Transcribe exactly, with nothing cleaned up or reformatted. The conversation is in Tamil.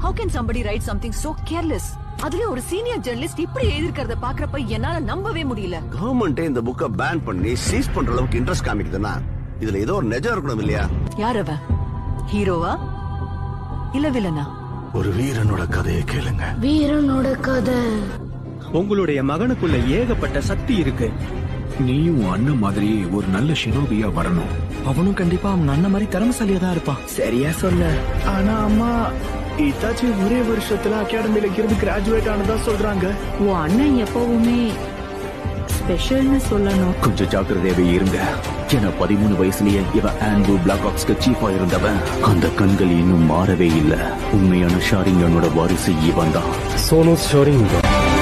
How can somebody write something so careless? அதுல ஒரு சீனியர் ஜர்னலிஸ்ட் இப்படி எழுதிருக்கிறத பாக்குறப்ப என்னால நம்பவே முடியல. கவர்மெண்ட் இந்த புக்க பேன் பண்ணி சீஸ் பண்ற அளவுக்கு இன்ட்ரெஸ்ட் காமிக்குதுன்னா இதுல ஏதோ ஒரு நிஜம் இருக்கணும் இல்லையா? யார் அவ? ஹீரோவா இல்ல வில்லனா? ஒரு வீரனோட கதையை கேளுங்க. வீரனோட கதை. உங்களுடைய மகனுக்குள்ள ஏகப்பட்ட சக்தி இருக்கு. நீயும் அண்ணன் மாதிரி ஒரு நல்ல ஷினோபியா வரணும். அவனும் கண்டிப்பா அவன் அண்ணன் மாதிரி திறமசாலியா தான் இருப்பான். சரியா சொன்ன. ஆனா அம்மா இத்தாச்சி ஒரே வருஷத்துல அகாடமில இருந்து கிராஜுவேட் ஆனதா சொல்றாங்க. உன் அண்ணன் எப்பவுமே ஸ்பெஷல்னு சொல்லணும். கொஞ்சம் ஜாக்கிரதையாவே இருங்க. ஏன்னா பதிமூணு வயசுலயே இவன் ஆண்ட்ரூ பிளாக் ஆப்ஸ்க்கு சீஃபா இருந்தவன். அந்த கண்கள் இன்னும் மாறவே இல்ல. உண்மையான ஷாரிங்கனோட வாரிசு இவன் தான். சோனு ஷாரிங்கன்.